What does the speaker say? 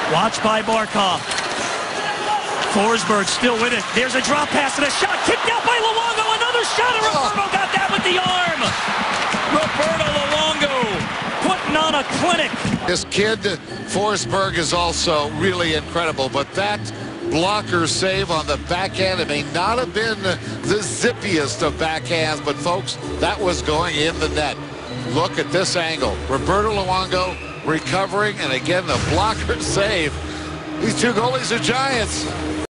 Watch by Barkov. Forsberg still with it. There's a drop pass and a shot kicked out by Luongo. Another shot, and Roberto got that with the arm. Roberto Luongo putting on a clinic. This kid, Forsberg, is also really incredible, but that blocker save on the backhand, it may not have been the zippiest of backhands, but folks, that was going in the net. Look at this angle. Roberto Luongo recovering, and again, the blocker save. These two goalies are giants.